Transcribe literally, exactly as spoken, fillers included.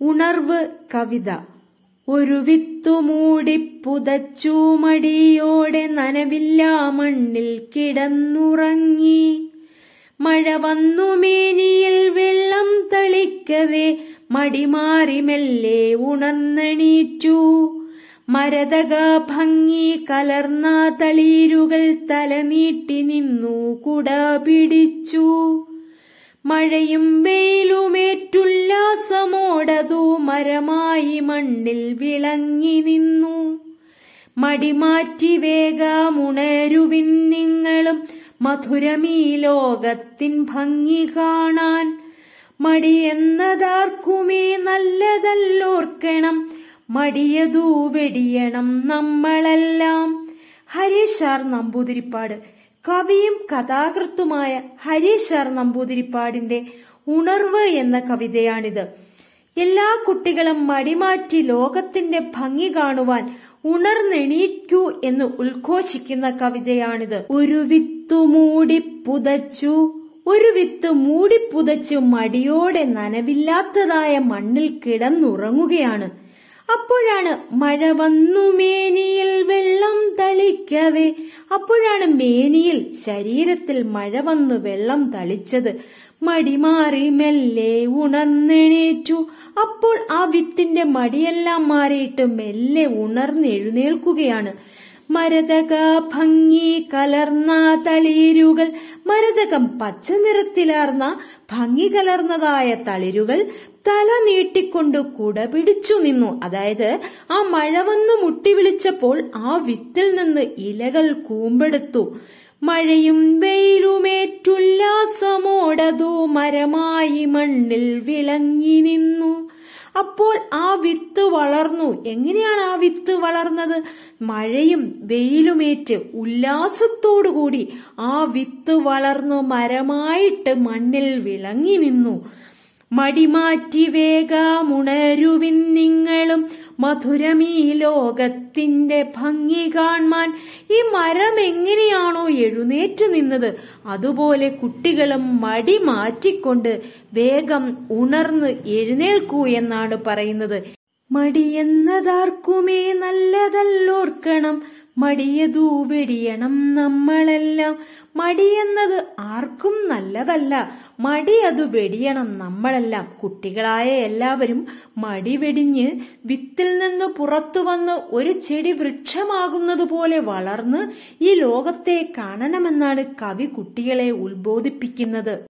ഉണർവ് കവിത. ഒരു വിത്തു മൂടി പുതച്ചു മടിയോടെ നനവില്ലാ മണ്ണിൽ കിടന്നുറങ്ങി. മഴ വന്നു മേനിയിൽ വെള്ളം തളിക്കവേ മടിമാറി മെല്ലെ ഉണർന്നെണീറ്റു. മരതക ഭംഗി കലർന്ന തളിരുകൾ തലനീട്ടി നിന്നു കുട പിടിച്ചു. മഴയും വെയിലുമേറ്റുല്ലാസമോടതു മരമായി മണ്ണിൽ വിളങ്ങി നിന്നു. മടിമാറ്റി വേഗമുണരുവിൻ നിങ്ങളും മധുരമീ ലോകത്തിൻ ഭംഗി കാണാൻ. മടിയെന്നതാർക്കുമേ നല്ലതല്ലോർക്കണം, മടിയതു വെടിയണം നമ്മളെല്ലാം. ഹരീഷ് ആർ നമ്പൂതിരിപ്പാട്. കവിയും കഥാകൃത്തുമായ ഹരീഷ് ആർ നമ്പൂതിരിപ്പാടിന്റെ ഉണർവ് എന്ന കവിതയാണിത്. എല്ലാ കുട്ടികളും മടിമാറ്റി ലോകത്തിന്റെ ഭംഗി കാണുവാൻ ഉണർന്നെണീക്കൂ എന്ന് ഉദ്ഘോഷിക്കുന്ന കവിതയാണിത്. ഒരു വിത്തു മൂടി പുതച്ചു ഒരു വിത്ത് മൂടിപ്പുതച്ചു മടിയോടെ നനവില്ലാത്തതായ മണ്ണിൽ കിടന്നുറങ്ങുകയാണ്. അപ്പോഴാണ് മഴ വന്നു മേനിയിൽ വെള്ളം തളിക്കവേ. അപ്പോഴാണ് മേനിയിൽ ശരീരത്തിൽ മഴ വന്നു വെള്ളം തളിച്ചത്. മടിമാറി മെല്ലെ ഉണർന്നെണീറ്റു. അപ്പോൾ ആ വിത്തിന്റെ മടിയെല്ലാം മാറിയിട്ട് മെല്ലെ ഉണർന്നെഴുന്നേൽക്കുകയാണ്. മരതക ഭംഗി കലർന്ന തളിരുകൾ. മരതകം പച്ച നിറത്തിലാർന്ന ഭംഗി കലർന്നതായ തളിരുകൾ തല നീട്ടിക്കൊണ്ട് കുട പിടിച്ചു നിന്നു. അതായത് ആ മഴ വന്നു മുട്ടി വിളിച്ചപ്പോൾ ആ വിത്തിൽ നിന്ന് ഇലകൾ കൂമ്പെടുത്തു. മഴയും വെയിലുമേറ്റുല്ലാസമോടതു മരമായി മണ്ണിൽ വിളങ്ങി നിന്നു. അപ്പോൾ ആ വിത്ത് വളർന്നു. എങ്ങനെയാണ് ആ വിത്ത് വളർന്നത്? മഴയും വെയിലുമേറ്റ് ഉല്ലാസത്തോടുകൂടി ആ വിത്ത് വളർന്നു മരമായിട്ട് മണ്ണിൽ വിളങ്ങി നിന്നു. മടിമാറ്റി വേഗമുണരുവിൻ നിങ്ങളും മധുരമീ ലോകത്തിന്റെ ഭംഗി കാണാൻ. ഈ മരം എങ്ങനെയാണോ എഴുന്നേറ്റ് നിന്നത്, അതുപോലെ കുട്ടികളും മടി മാറ്റിക്കൊണ്ട് വേഗം ഉണർന്ന് എഴുന്നേൽക്കൂ എന്നാണ് പറയുന്നത്. മടിയെന്നതാർക്കുമേ നല്ലതല്ലോർക്കണം, മടിയതു വെടിയണം നമ്മളെല്ലാം. മടിയെന്നത് ആർക്കും നല്ലതല്ല, മടി അത് വെടിയണം നമ്മളെല്ലാം. കുട്ടികളായ എല്ലാവരും മടി വെടിഞ്ഞ് വിത്തിൽ നിന്ന് പുറത്തു വന്ന് ഒരു ചെടി വൃക്ഷമാകുന്നത് പോലെ വളർന്ന് ഈ ലോകത്തെ കാണണമെന്നാണ് കവി കുട്ടികളെ ഉത്ബോധിപ്പിക്കുന്നത്.